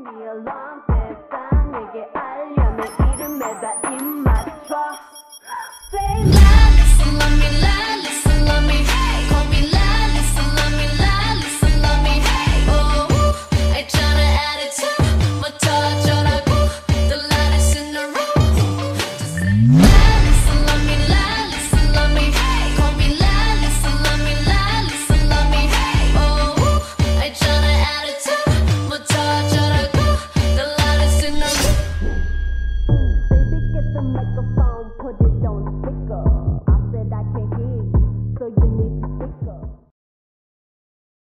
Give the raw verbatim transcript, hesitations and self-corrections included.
me along 세상 내게 알려 내 이름에 다